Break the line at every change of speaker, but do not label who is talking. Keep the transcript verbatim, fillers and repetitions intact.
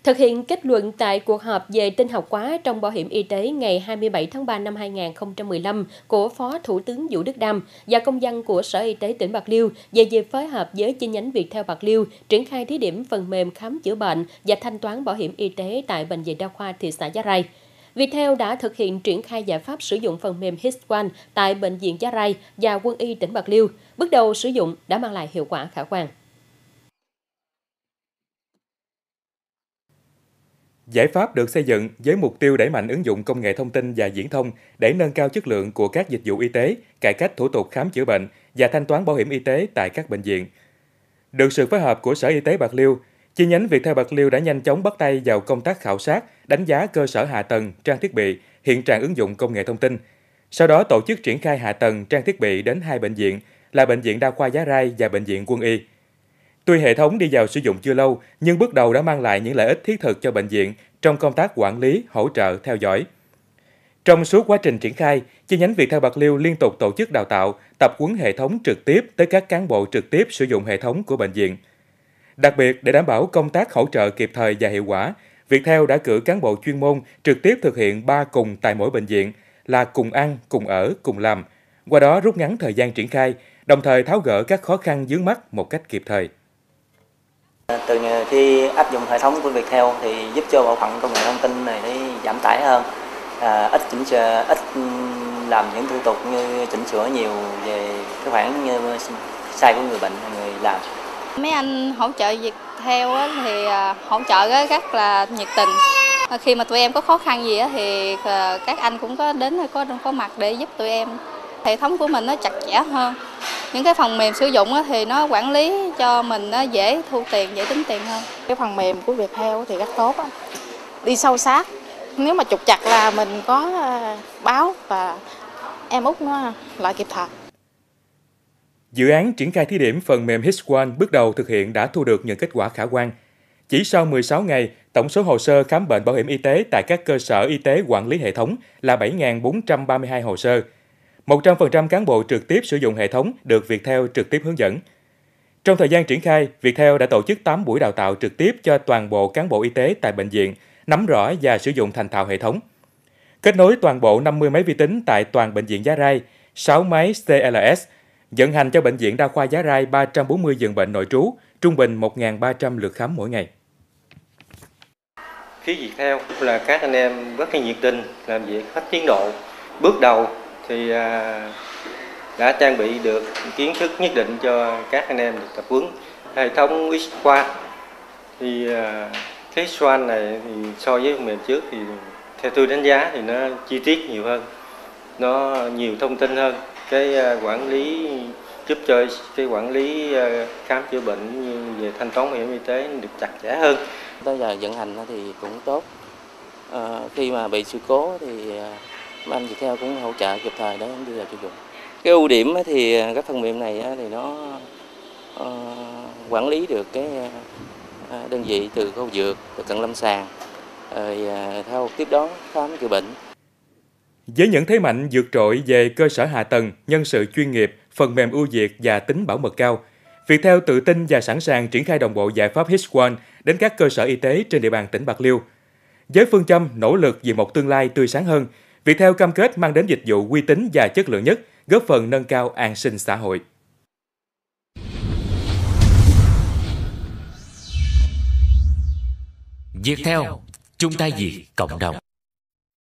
Thực hiện kết luận tại cuộc họp về tin học hóa trong bảo hiểm y tế ngày hai mươi bảy tháng ba năm hai nghìn không trăm mười lăm của Phó Thủ tướng Vũ Đức Đam và công văn của Sở Y tế tỉnh Bạc Liêu về việc phối hợp với chi nhánh Viettel Bạc Liêu triển khai thí điểm phần mềm khám chữa bệnh và thanh toán bảo hiểm y tế tại Bệnh viện Đa khoa thị xã Giá Rai. Viettel đã thực hiện triển khai giải pháp sử dụng phần mềm hát i một tại Bệnh viện Giá Rai và Quân y tỉnh Bạc Liêu. Bước đầu sử dụng đã mang lại hiệu quả khả quan.
Giải pháp được xây dựng với mục tiêu đẩy mạnh ứng dụng công nghệ thông tin và viễn thông để nâng cao chất lượng của các dịch vụ y tế, cải cách thủ tục khám chữa bệnh và thanh toán bảo hiểm y tế tại các bệnh viện. Được sự phối hợp của Sở Y tế Bạc Liêu, chi nhánh Viettel Bạc Liêu đã nhanh chóng bắt tay vào công tác khảo sát, đánh giá cơ sở hạ tầng, trang thiết bị, hiện trạng ứng dụng công nghệ thông tin. Sau đó tổ chức triển khai hạ tầng, trang thiết bị đến hai bệnh viện là Bệnh viện Đa khoa Giá Rai và Bệnh viện Quân y. Tuy hệ thống đi vào sử dụng chưa lâu, nhưng bước đầu đã mang lại những lợi ích thiết thực cho bệnh viện trong công tác quản lý, hỗ trợ, theo dõi. Trong suốt quá trình triển khai, chi nhánh Viettel Bạc Liêu liên tục tổ chức đào tạo, tập huấn hệ thống trực tiếp tới các cán bộ trực tiếp sử dụng hệ thống của bệnh viện. Đặc biệt, để đảm bảo công tác hỗ trợ kịp thời và hiệu quả, Viettel đã cử cán bộ chuyên môn trực tiếp thực hiện ba cùng tại mỗi bệnh viện là cùng ăn, cùng ở, cùng làm, qua đó rút ngắn thời gian triển khai, đồng thời tháo gỡ các khó khăn vướng mắc một cách kịp thời.
Từ khi áp dụng hệ thống của Viettel thì giúp cho bộ phận công nghệ thông tin này để giảm tải hơn, à, ít chỉnh sửa, ít làm những thủ tục như chỉnh sửa nhiều về cái khoản như sai của người bệnh, người làm.
Mấy anh hỗ trợ Viettel thì hỗ trợ rất là nhiệt tình. Khi mà tụi em có khó khăn gì thì các anh cũng có đến có có mặt để giúp tụi em. Hệ thống của mình nó chặt chẽ hơn. Những cái phần mềm sử dụng thì nó quản lý cho mình nó dễ thu tiền, dễ tính tiền hơn.
Cái phần mềm của Viettel thì rất tốt, đi sâu sát. Nếu mà trục trặc là mình có báo và em út nó lại kịp thời.
Dự án triển khai thí điểm phần mềm hát i một bước đầu thực hiện đã thu được những kết quả khả quan. Chỉ sau mười sáu ngày, tổng số hồ sơ khám bệnh bảo hiểm y tế tại các cơ sở y tế quản lý hệ thống là bảy nghìn bốn trăm ba mươi hai hồ sơ. một trăm phần trăm cán bộ trực tiếp sử dụng hệ thống được Viettel trực tiếp hướng dẫn. Trong thời gian triển khai, Viettel đã tổ chức tám buổi đào tạo trực tiếp cho toàn bộ cán bộ y tế tại bệnh viện, nắm rõ và sử dụng thành thạo hệ thống. Kết nối toàn bộ năm mươi máy vi tính tại toàn bệnh viện Giá Rai, sáu máy xê lờ ét, vận hành cho bệnh viện Đa khoa Giá Rai ba trăm bốn mươi giường bệnh nội trú, trung bình một nghìn ba trăm lượt khám mỗi ngày.
Phía Viettel là các anh em rất là nhiệt tình, làm việc hết tiến độ. Bước đầu thì đã trang bị được kiến thức nhất định cho các anh em được tập huấn. Hệ thống hát i một thì cái hát i một này thì so với phần mềm trước thì theo tôi đánh giá thì nó chi tiết nhiều hơn, nó nhiều thông tin hơn, cái quản lý giúp cho cái quản lý khám chữa bệnh như về thanh toán bảo hiểm y tế được chặt chẽ hơn.
Tới giờ vận hành thì cũng tốt. À, khi mà bị sự cố thì anh Viettel cũng hỗ trợ kịp thời để đưa vào sử dụng. Cái ưu điểm thì các phần mềm này thì nó uh, quản lý được cái uh, đơn vị từ khâu dược, từ cận lâm sàng, rồi uh, theo tiếp đón khám chữa bệnh.
Với những thế mạnh vượt trội về cơ sở hạ tầng, nhân sự chuyên nghiệp, phần mềm ưu việt và tính bảo mật cao, Viettel tự tin và sẵn sàng triển khai đồng bộ giải pháp hát i một đến các cơ sở y tế trên địa bàn tỉnh Bạc Liêu. Với phương châm nỗ lực vì một tương lai tươi sáng hơn, Viettel cam kết mang đến dịch vụ uy tín và chất lượng nhất, góp phần nâng cao an sinh xã hội.
Viettel, chung tay vì cộng đồng.